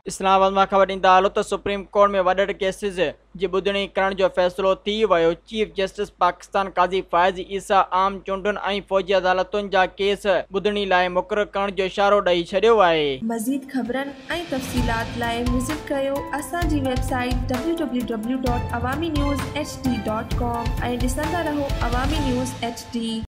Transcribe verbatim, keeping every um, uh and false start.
इस्लामाबाद में ख़बर ॾींदा हलो त सुप्रीम कोर्ट में वॾड़ केसिस जी ॿुधणी करण जो फ़ैसिलो थी वियो। चीफ जस्टिस पाकिस्तान काज़ी फ़ाइज़ ईसा आम चूंडन ऐं फौजी अदालतुनि जा केस ॿुधणी लाइ मुक़रर करण जो इशारो ॾेई छॾियो आहे। मज़ीद ख़बरनि ऐं तफ़सीलात लाइ विज़िट कयो असांजी website W W W dot Awami news H D dot com ऐं ॾिसंदा रहो अवामी न्यूज़ एच डी।